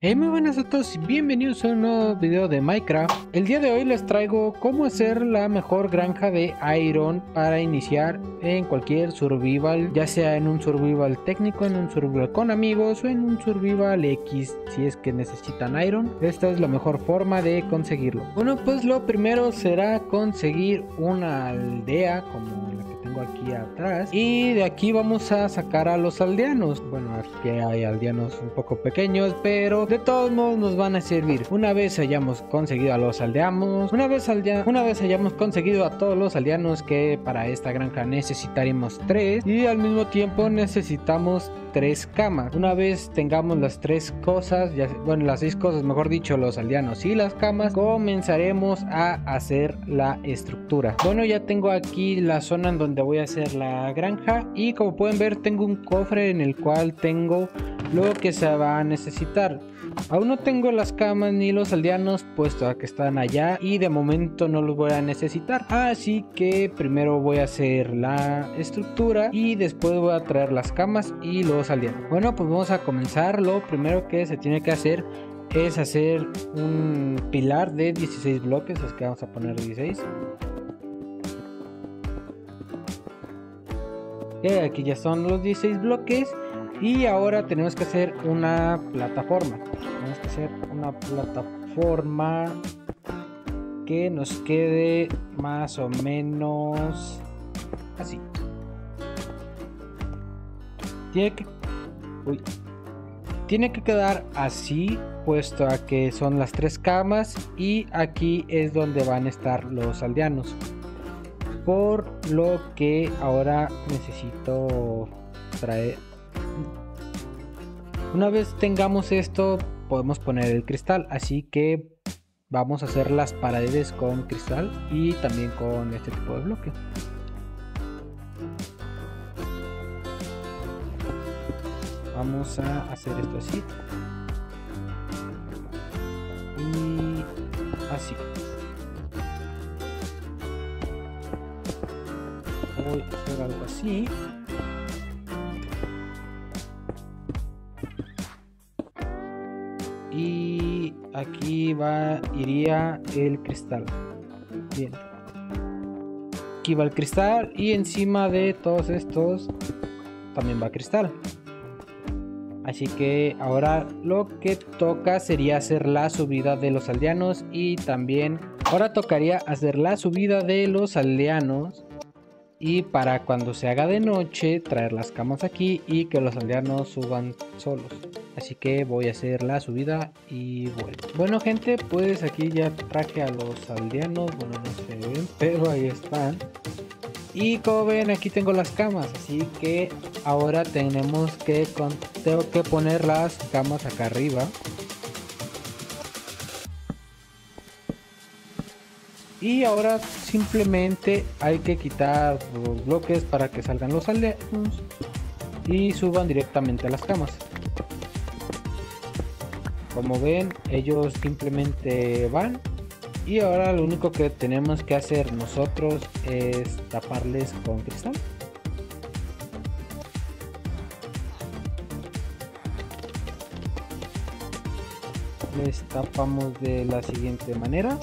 Hey, muy buenas a todos y bienvenidos a un nuevo video de Minecraft. El día de hoy les traigo cómo hacer la mejor granja de Iron para iniciar en cualquier survival, ya sea en un survival técnico, en un survival con amigos o en un survival X, si es que necesitan Iron. Esta es la mejor forma de conseguirlo. Bueno, pues lo primero será conseguir una aldea como la que tengo aquí atrás, y de aquí vamos a sacar a los aldeanos. Bueno, aquí hay aldeanos un poco pequeños, pero de todos modos nos van a servir. Una vez hayamos conseguido a los aldeanos, una vez hayamos conseguido a todos los aldeanos, que para esta granja necesitaremos 3, y al mismo tiempo necesitamos 3 camas. Una vez tengamos las 3 cosas, las 6 cosas, mejor dicho, los aldeanos y las camas, comenzaremos a hacer la estructura. Bueno, ya tengo aquí la zona en donde voy a hacer la granja, y como pueden ver tengo un cofre en el cual tengo lo que se va a necesitar. Aún no tengo las camas ni los aldeanos, puesto a que están allá y de momento no los voy a necesitar, así que primero voy a hacer la estructura y después voy a traer las camas y los aldeanos. Bueno, pues vamos a comenzar. Lo primero que se tiene que hacer es hacer un pilar de 16 bloques, es que vamos a poner 16. Aquí ya son los 16 bloques. Y ahora tenemos que hacer una plataforma. Tenemos que hacer una plataforma que nos quede más o menos así. Tiene que quedar así, puesto a que son las 3 camas y aquí es donde van a estar los aldeanos. Por lo que ahora necesito traer... Una vez tengamos esto, podemos poner el cristal, así que vamos a hacer las paredes con cristal y también con este tipo de bloque. Vamos a hacer esto así y así. Voy a hacer algo así. Y aquí iría el cristal. Bien, aquí va el cristal, y encima de todos estos también va cristal. Así que ahora lo que toca sería hacer la subida de los aldeanos, y también ahora tocaría hacer la subida de los aldeanos, y para cuando se haga de noche traer las camas aquí y que los aldeanos suban solos. Así que voy a hacer la subida y vuelvo. Bueno, gente, pues aquí ya traje a los aldeanos. Bueno, no se ven, pero ahí están. Y como ven, aquí tengo las camas. Así que ahora tengo que poner las camas acá arriba. Y ahora simplemente hay que quitar los bloques para que salgan los aldeanos y suban directamente a las camas. Como ven, ellos simplemente van, y ahora lo único que tenemos que hacer nosotros es taparles con cristal. Les tapamos de la siguiente manera.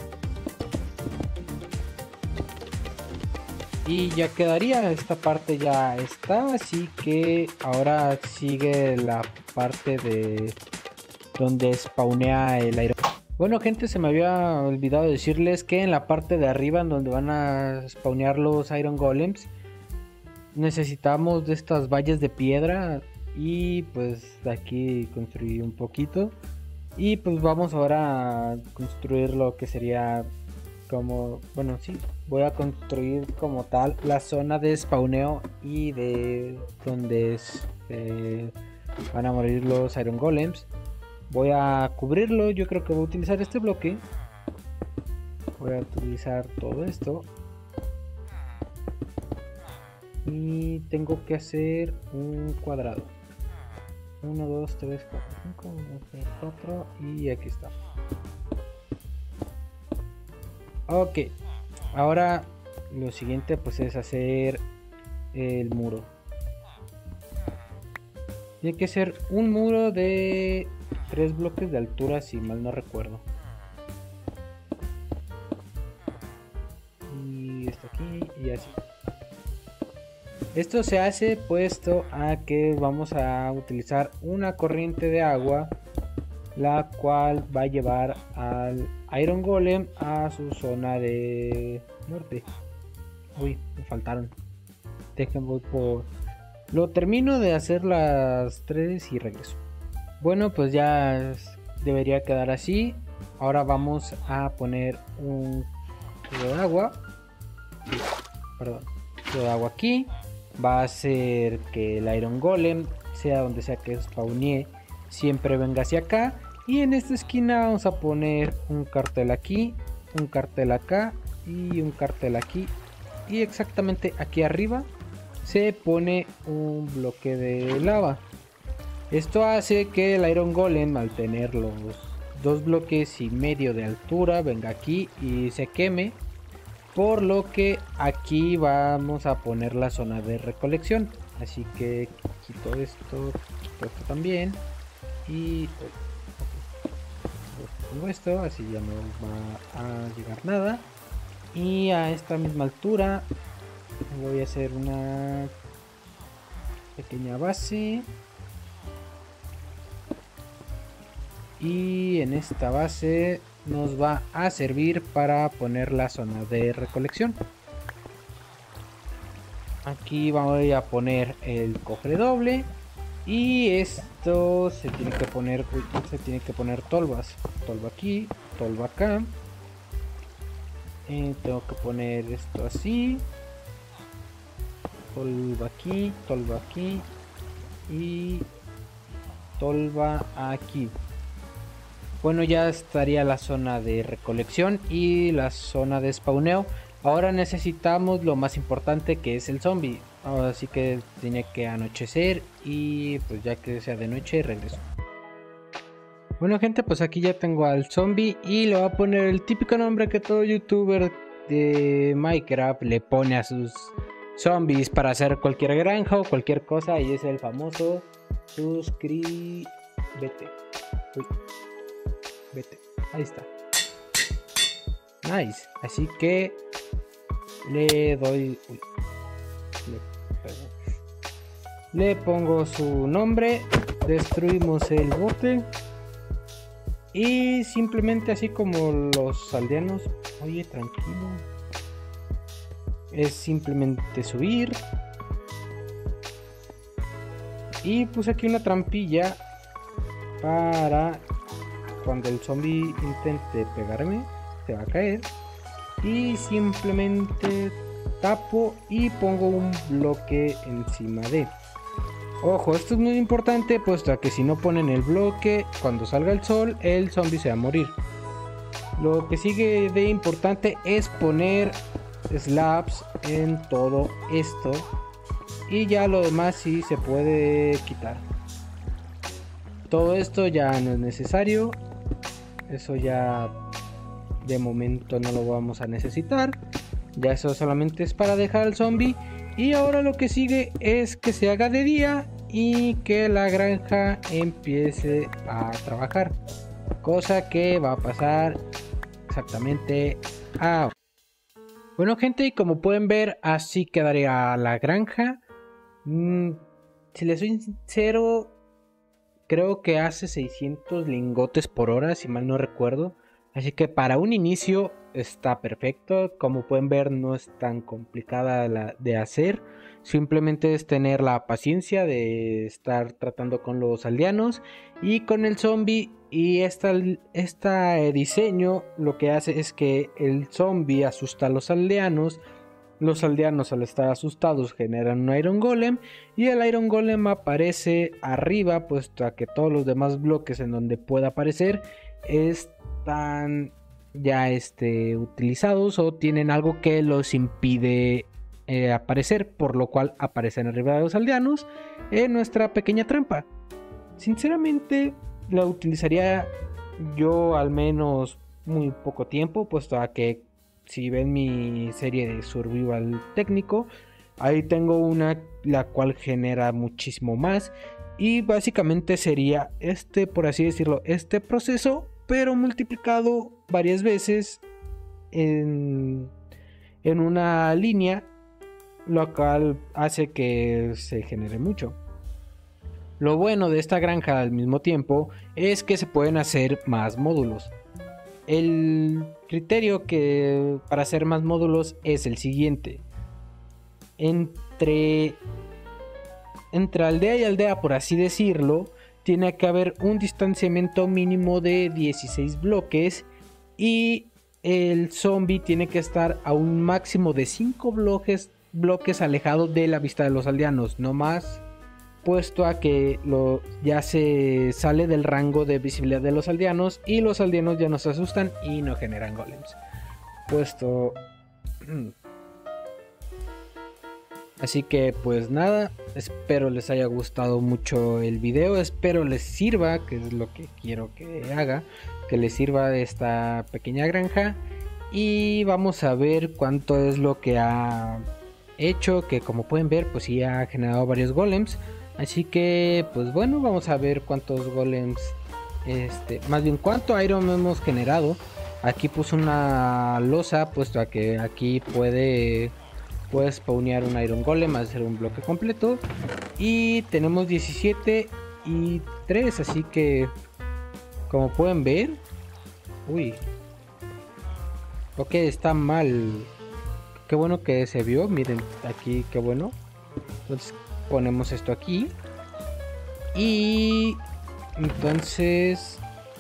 Y ya quedaría, esta parte ya está, así que ahora sigue la parte de donde spawnea el iron. Bueno, gente, se me había olvidado decirles que en la parte de arriba, en donde van a spawnear los iron golems, necesitamos de estas vallas de piedra, y pues aquí construí un poquito. Y pues vamos ahora a construir lo que sería como, bueno, sí, voy a construir como tal la zona de spawneo y de donde van a morir los iron golems. Voy a cubrirlo. Yo creo que voy a utilizar este bloque. Voy a utilizar todo esto. Y tengo que hacer un cuadrado. 1, 2, 3, 4, 5, 1, 2, 3, 4. Y aquí está. Ok. Ahora lo siguiente pues es hacer el muro. Tiene que ser un muro de 3 bloques de altura, si mal no recuerdo. Y esto aquí y así. Esto se hace puesto a que vamos a utilizar una corriente de agua, la cual va a llevar al Iron Golem a su zona de muerte. Uy, me faltaron. Déjenme voy por... Lo termino de hacer las 3 y regreso. Bueno, pues ya debería quedar así. Ahora vamos a poner un cubo de agua. Perdón, cubo de agua aquí. Va a hacer que el Iron Golem, sea donde sea que spawnee, siempre venga hacia acá. Y en esta esquina vamos a poner un cartel aquí, un cartel acá y un cartel aquí. Y exactamente aquí arriba se pone un bloque de lava. Esto hace que el Iron Golem, al tener los 2 bloques y medio de altura, venga aquí y se queme. Por lo que aquí vamos a poner la zona de recolección. Así que quito esto también. Y pongo esto, así ya no va a llegar nada. Y a esta misma altura voy a hacer una pequeña base. Y en esta base nos va a servir para poner la zona de recolección. Aquí voy a poner el cofre doble. Y esto se tiene que poner, tolvas. Tolva aquí, tolva acá. Tengo que poner esto así. Tolva aquí y tolva aquí. Bueno, ya estaría la zona de recolección y la zona de spawneo. Ahora necesitamos lo más importante, que es el zombie. Así que tiene que anochecer y pues ya que sea de noche regreso. Bueno gente, pues aquí ya tengo al zombie y le voy a poner el típico nombre que todo youtuber de Minecraft le pone a sus zombies para hacer cualquier granja o cualquier cosa, y es el famoso suscríbete. Uy. Vete, ahí está. Nice. Así que le doy. Uy, le pongo su nombre. Destruimos el bote. Y simplemente así como los aldeanos. Oye, tranquilo. Es simplemente subir. Y puse aquí una trampilla para cuando el zombie intente pegarme, se va a caer. Y simplemente tapo y pongo un bloque encima de. Ojo, esto es muy importante, puesto a que si no ponen el bloque, cuando salga el sol, el zombie se va a morir. Lo que sigue de importante es poner slabs en todo esto. Y ya lo demás sí se puede quitar. Todo esto ya no es necesario. Eso ya de momento no lo vamos a necesitar. Ya eso solamente es para dejar al zombie. Y ahora lo que sigue es que se haga de día y que la granja empiece a trabajar. Cosa que va a pasar exactamente ahora. Bueno gente, y como pueden ver, así quedaría la granja. Si les soy sincero, creo que hace 600 lingotes por hora, si mal no recuerdo. Así que para un inicio está perfecto. Como pueden ver, no es tan complicada de hacer. Simplemente es tener la paciencia de estar tratando con los aldeanos y con el zombie. Y este diseño lo que hace es que el zombie asusta a los aldeanos. Los aldeanos, al estar asustados, generan un Iron Golem. Y el Iron Golem aparece arriba, puesto a que todos los demás bloques en donde pueda aparecer están ya utilizados o tienen algo que los impide aparecer, por lo cual aparecen arriba de los aldeanos en nuestra pequeña trampa. Sinceramente la utilizaría yo al menos muy poco tiempo, puesto a que si ven mi serie de survival técnico, ahí tengo una la cual genera muchísimo más. Y básicamente sería este, por así decirlo, este proceso, pero multiplicado varias veces en una línea, lo cual hace que se genere mucho. Lo bueno de esta granja al mismo tiempo es que se pueden hacer más módulos. El criterio que para hacer más módulos es el siguiente. Entre aldea y aldea, por así decirlo, tiene que haber un distanciamiento mínimo de 16 bloques y el zombie tiene que estar a un máximo de 5 bloques alejado de la vista de los aldeanos, no más, puesto a que ya se sale del rango de visibilidad de los aldeanos y los aldeanos ya no se asustan y no generan golems. Puesto... Así que pues nada, espero les haya gustado mucho el video, espero les sirva, que es lo que quiero que haga, que les sirva esta pequeña granja. Y vamos a ver cuánto es lo que ha hecho, que como pueden ver pues sí ha generado varios golems. Así que pues bueno, vamos a ver cuántos golems, más bien cuánto iron hemos generado. Aquí puse una losa, puesto a que aquí puedes spawnear un iron golem, hacer un bloque completo. Y tenemos 17 y 3, así que como pueden ver, uy, ok, está mal. Qué bueno que se vio, miren aquí, qué bueno. Entonces ponemos esto aquí y entonces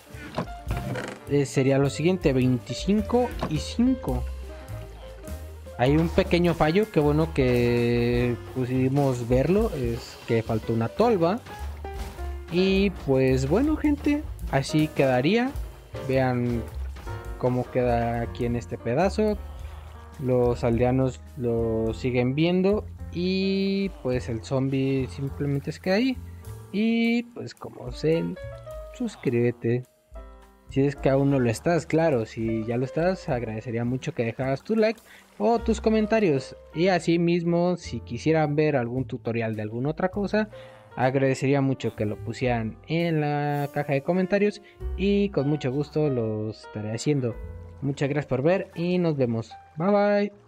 sería lo siguiente: 25 y 5. Hay un pequeño fallo, que bueno que pudimos verlo, es que faltó una tolva. Y pues bueno, gente, así quedaría. Vean cómo queda aquí en este pedazo. Los aldeanos lo siguen viendo y pues el zombie simplemente se queda ahí. Y pues como sé, suscríbete si es que aún no lo estás, claro. Si ya lo estás, agradecería mucho que dejaras tu like o tus comentarios. Y así mismo, si quisieran ver algún tutorial de alguna otra cosa, agradecería mucho que lo pusieran en la caja de comentarios y con mucho gusto lo estaré haciendo. Muchas gracias por ver y nos vemos. Bye bye.